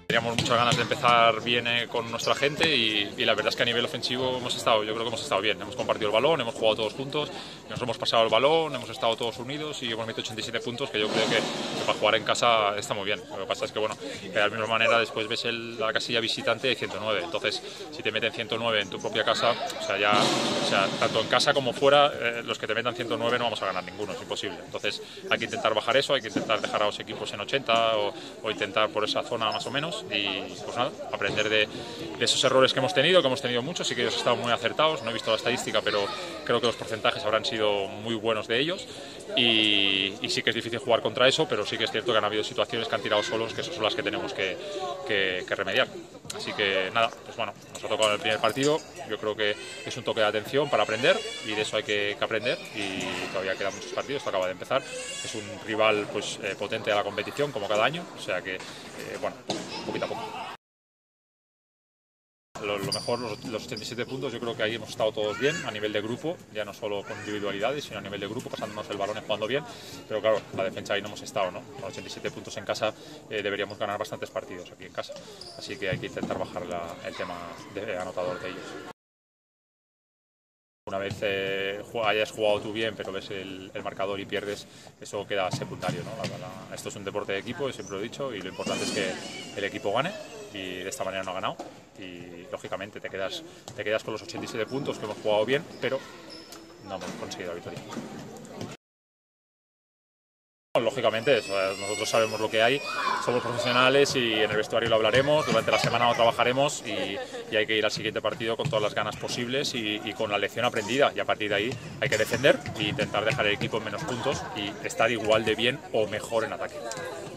Teníamos muchas ganas de empezar bien con nuestra gente y la verdad es que a nivel ofensivo yo creo que hemos estado bien. Hemos compartido el balón, hemos jugado todos juntos, nos hemos pasado el balón, hemos estado todos unidos y hemos metido 87 puntos, que yo creo que para jugar en casa está muy bien. Lo que pasa es que bueno, de la misma manera después ves la casilla visitante de 109. Entonces, si te meten 109 en tu propia casa, tanto en casa como fuera, los que te metan 109 no vamos a ganar ninguno, es imposible. Entonces, hay que intentar bajar eso, hay que intentar dejar a los equipos en 80 o intentar por esa zona más o menos. Y pues nada, aprender de esos errores que hemos tenido muchos, sí que ellos estaban muy acertados, no he visto la estadística, pero creo que los porcentajes habrán sido muy buenos de ellos y sí que es difícil jugar contra eso, pero sí que es cierto que han habido situaciones que han tirado solos, que esas son las que tenemos que remediar. Así que nada, pues bueno, nos ha tocado el primer partido, yo creo que es un toque de atención para aprender y de eso hay que aprender y todavía quedan muchos partidos, esto acaba de empezar, es un rival pues potente de la competición como cada año, o sea que bueno, poquito a poco. Lo mejor, los 87 puntos, yo creo que ahí hemos estado todos bien a nivel de grupo, ya no solo con individualidades, sino a nivel de grupo, pasándonos el balón y jugando bien, pero claro, la defensa ahí no hemos estado, ¿no? Con 87 puntos en casa deberíamos ganar bastantes partidos aquí en casa, así que hay que intentar bajar el tema de anotador de ellos. Una vez hayas jugado tú bien, pero ves el marcador y pierdes, eso queda secundario, ¿no? Esto es un deporte de equipo, siempre lo he dicho, y lo importante es que el equipo gane, y de esta manera no ha ganado, y lógicamente te quedas con los 87 puntos, que hemos jugado bien, pero no hemos conseguido la victoria. Lógicamente, nosotros sabemos lo que hay, somos profesionales y en el vestuario lo hablaremos, durante la semana lo trabajaremos y hay que ir al siguiente partido con todas las ganas posibles y con la lección aprendida, y a partir de ahí hay que defender e intentar dejar el equipo en menos puntos y estar igual de bien o mejor en ataque.